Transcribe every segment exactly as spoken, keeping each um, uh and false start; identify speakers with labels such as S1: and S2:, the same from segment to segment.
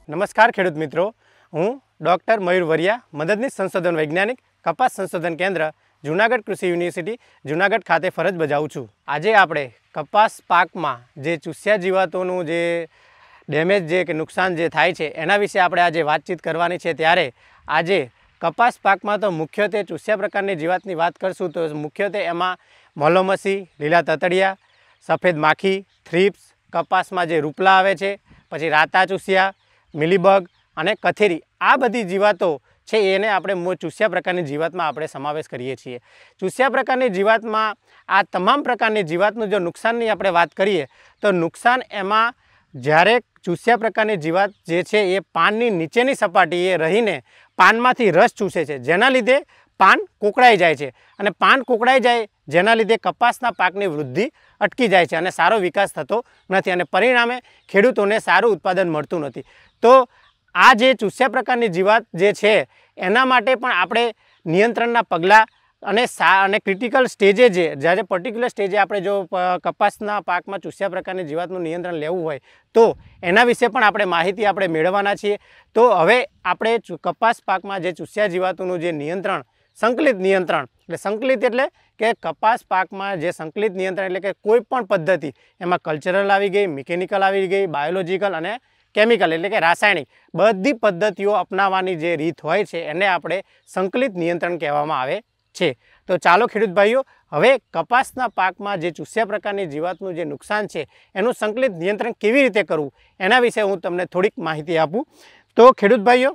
S1: નમસ્કાર ખેડૂત મિત્રો, હું ડૉક્ટર મયુર વરિયા, મદદનીશ સંશોધન વૈજ્ઞાનિક, કપાસ સંશોધન કેન્દ્ર, જૂનાગઢ કૃષિ યુનિવર્સિટી જૂનાગઢ ખાતે ફરજ બજાવું છું। આજે આપણે કપાસ પાકમાં જે ચૂસ્યા જીવાતોનું જે ડેમેજ જે કે નુકસાન જે થાય છે એના વિશે આપણે આજે વાતચીત કરવાની છે। ત્યારે આજે કપાસ પાકમાં તો મુખ્યત્વે ચૂસ્યા પ્રકારની જીવાતની વાત કરશું તો મુખ્યત્વે એમાં મોલોમસી, લીલા તતડિયા, સફેદ માખી, થ્રિપ્સ, કપાસમાં જે રૂપલા આવે છે, પછી રાતા ચૂસ્યા, મિલીબગ અને કથેરી, આ બધી જીવાતો છે એને આપણે ચૂસ્યા પ્રકારની જીવાતમાં આપણે સમાવેશ કરીએ છીએ। ચૂસ્યા પ્રકારની જીવાતમાં આ તમામ પ્રકારની જીવાતનું જો નુકસાનની આપણે વાત કરીએ તો નુકસાન એમાં જ્યારે ચૂસ્યા પ્રકારની જીવાત જે છે એ પાનની નીચેની સપાટીએ રહીને પાનમાંથી રસ ચૂસે છે, જેના લીધે પાન કોકડાઈ જાય છે અને પાન કોકડાઈ જાય જેના લીધે કપાસના પાકની વૃદ્ધિ અટકી જાય છે અને સારો વિકાસ થતો નથી અને પરિણામે ખેડૂતોને સારું ઉત્પાદન મળતું નથી। તો આ જે ચૂસ્યા પ્રકારની જીવાત જે છે એના માટે પણ આપણે નિયંત્રણના પગલાં અને સા અને ક્રિટિકલ સ્ટેજે જે જ્યારે પર્ટિક્યુલર સ્ટેજે આપણે જો કપાસના પાકમાં ચૂસ્યા પ્રકારની જીવાતનું નિયંત્રણ લેવું હોય તો એના વિશે પણ આપણે માહિતી આપણે મેળવવાના છીએ। તો હવે આપણે કપાસ પાકમાં જે ચૂસ્યા જીવાતોનું જે નિયંત્રણ, સંકલિત નિયંત્રણ, એટલે સંકલિત એટલે કે કપાસ પાકમાં જે સંકલિત નિયંત્રણ એટલે કે કોઈ પણ પદ્ધતિ, એમાં કલ્ચરલ આવી ગઈ, મિકેનિકલ આવી ગઈ, બાયોલોજિકલ અને કેમિકલ એટલે કે રાસાયણિક, બધી પદ્ધતિઓ અપનાવવાની જે રીત હોય છે એને આપણે સંકલિત નિયંત્રણ કહેવામાં આવે છે। તો ચાલો ખેડૂત ભાઈઓ, હવે કપાસના પાકમાં જે ચૂસ્યા પ્રકારની જીવાતનું જે નુકસાન છે એનું સંકલિત નિયંત્રણ કેવી રીતે કરવું એના વિશે હું તમને થોડીક માહિતી આપું। તો ખેડૂત ભાઈઓ,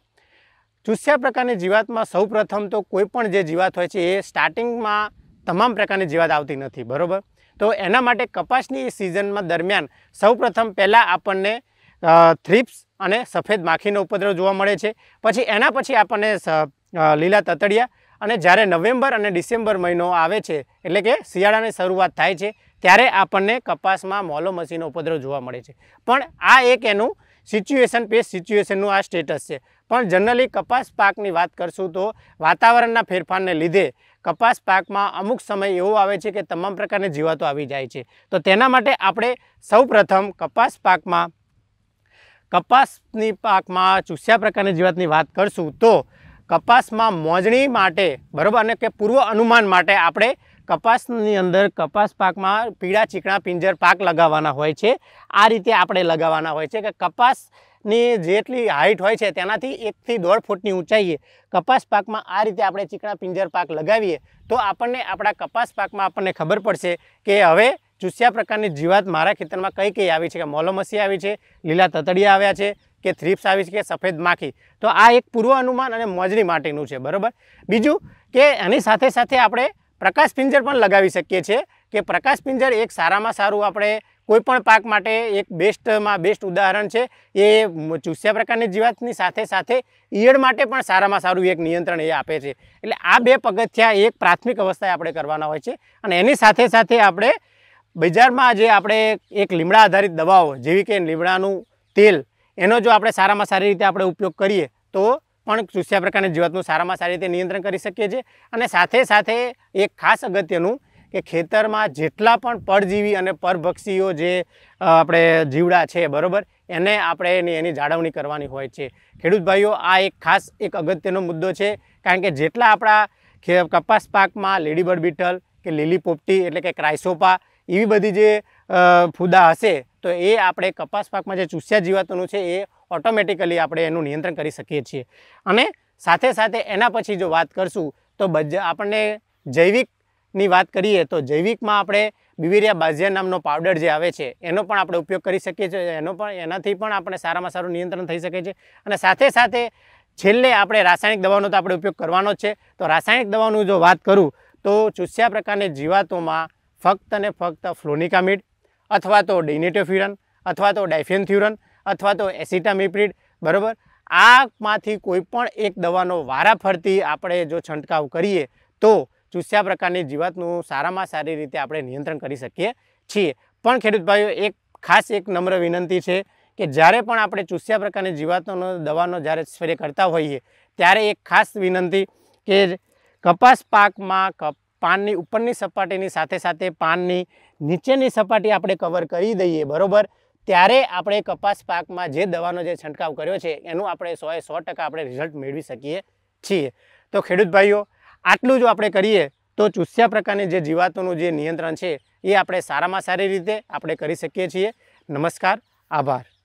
S1: ચૂસ્યા પ્રકારની જીવાતમાં સૌ પ્રથમ તો કોઈ પણ જે જીવાત હોય છે એ સ્ટાર્ટિંગમાં તમામ પ્રકારની જીવાત આવતી નથી, બરાબર। તો એના માટે કપાસની સિઝનમાં દરમિયાન સૌ પ્રથમ પહેલાં આપણને થ્રિપ્સ અને સફેદ માખીનો ઉપદ્રવ જોવા મળે છે, પછી એના પછી આપણને લીલા તતડિયા, અને જ્યારે નવેમ્બર અને ડિસેમ્બર મહિનો આવે છે એટલે કે શિયાળાની શરૂઆત થાય છે ત્યારે આપણને કપાસમાં મોલોમસીનો ઉપદ્રવ જોવા મળે છે। પણ આ એક એનું સિચ્યુએશન પેસ્ટ સિચ્યુએશનનું આ સ્ટેટસ છે। પણ જનરલી કપાસ પાકની વાત કરશું તો વાતાવરણના ફેરફારને લીધે કપાસ પાકમાં અમુક સમય એવો આવે છે કે તમામ પ્રકારની જીવાતો આવી જાય છે। તો તેના માટે આપણે સૌ પ્રથમ કપાસ પાકમાં કપાસની પાકમાં ચૂસ્યા પ્રકારની જીવાતની વાત કરશું તો કપાસમાં મોજણી માટે, બરાબર, અને કે પૂર્વ અનુમાન માટે આપણે કપાસની અંદર કપાસ પાકમાં પીળા ચીકણા પિંજર પાક લગાવવાના હોય છે। આ રીતે આપણે લગાવવાના હોય છે કે કપાસની જેટલી હાઇટ હોય છે તેનાથી એકથી દોઢ ફૂટની ઊંચાઈએ કપાસ પાકમાં આ રીતે આપણે ચીકણા પિંજર પાક લગાવીએ તો આપણને આપણા કપાસ પાકમાં આપણને ખબર પડશે કે હવે ચૂસ્યા પ્રકારની જીવાત મારા ખેતરમાં કઈ કઈ આવી છે, કે મોલોમસી આવી છે, લીલા તતડિયા આવ્યા છે, કે થ્રિપ્સ આવી છે, કે સફેદ માખી। તો આ એક પૂર્વ અનુમાન અને મોજણી માટેનું છે, બરાબર। બીજું કે એની સાથે સાથે આપણે પ્રકાશ પિંજર પણ લગાવી શકીએ છીએ કે પ્રકાશ પિંજર એક સારામાં સારું આપણે કોઈ પણ પાક માટે એક બેસ્ટમાં બેસ્ટ ઉદાહરણ છે। એ ચૂસ્યા પ્રકારની જીવાતની સાથે સાથે ઈયળ માટે પણ સારામાં સારું એક નિયંત્રણ એ આપે છે। એટલે આ બે પગથિયા એક પ્રાથમિક અવસ્થાએ આપણે કરવાના હોય છે અને એની સાથે સાથે આપણે બજારમાં જે આપણે એક લીમડા આધારિત દવાઓ જેવી કે લીમડાનું તેલ, એનો જો આપણે સારામાં સારી રીતે આપણે ઉપયોગ કરીએ તો પણ ચૂસ્યા પ્રકારની જીવાતનું સારામાં સારી રીતે નિયંત્રણ કરી શકીએ છીએ। અને સાથે સાથે એક ખાસ અગત્યનું કે ખેતરમાં જેટલા પણ પરજીવી અને પરભક્ષીઓ જે આપણે જીવડા છે, બરાબર, એને આપણે એની એની જાળવણી કરવાની હોય છે। ખેડૂત ભાઈઓ, આ એક ખાસ એક અગત્યનો મુદ્દો છે, કારણ કે જેટલા આપણા કપાસ પાકમાં લેડીબર્ડ બીટલ કે લીલી પોપટી એટલે કે ક્રાઇસોપા એવી બધી જે ફૂદા હશે તો એ આપણે કપાસ પાકમાં જે ચૂસ્યા જીવાતોનું છે એ ઓટોમેટિકલી આપણે એનું નિયંત્રણ કરી શકીએ છીએ। અને સાથે સાથે એના પછી જો વાત કરશું તો આપણને જૈવિકની વાત કરીએ તો જૈવિકમાં આપણે બિવેરિયા બાઝિયા નામનો પાવડર જે આવે છે એનો પણ આપણે ઉપયોગ કરી શકીએ છીએ। એનો પણ એનાથી પણ આપણે સારામાં સારું નિયંત્રણ થઈ શકે છે। અને સાથે સાથે છેલ્લે આપણે રાસાયણિક દવાનો તો આપણે ઉપયોગ કરવાનો જ છે। તો રાસાયણિક દવાનું જો વાત કરું તો ચૂસ્યા પ્રકારની જીવાતોમાં ફક્ત ને ફક્ત ફ્લોનિકામિડ અથવા તો ડિનિટોફ્યુરન અથવા તો ડાયફેનથ્યુરન અથવા તો એસિટામિપ્રિડ, બરાબર, આમાંથી કોઈ પણ એક દવાનો વારાફરતી આપણે જો છંટકાવ કરીએ તો ચૂસ્યા પ્રકારની જીવાતનું સારામાં સારી રીતે આપણે નિયંત્રણ કરી શકીએ છીએ। પણ ખેડૂત ભાઈઓ, એક ખાસ એક નમ્ર વિનંતી છે કે જ્યારે પણ આપણે ચૂસ્યા પ્રકારની જીવાતોનો દવાનો જ્યારે સ્પ્રે કરતા હોઈએ ત્યારે એક ખાસ વિનંતી કે કપાસ પાકમાં કપ પાનની ઉપરની સપાટીની સાથે સાથે પાનની નીચેની સપાટી આપણે કવર કરી દઈએ, બરાબર, ત્યારે આપણે કપાસ પાકમાં જે દવાનો જે છંટકાવ કર્યો છે એનું આપણે સો એ સો ટકા આપણે રિઝલ્ટ મેળવી શકીએ છીએ. તો ખેડૂત ભાઈઓ, આટલું જો આપણે કરીએ તો ચૂસ્યા પ્રકારની જે જીવાતોનું જે નિયંત્રણ છે એ આપણે સારામાં સારી રીતે આપણે કરી શકીએ છીએ. નમસ્કાર, આભાર.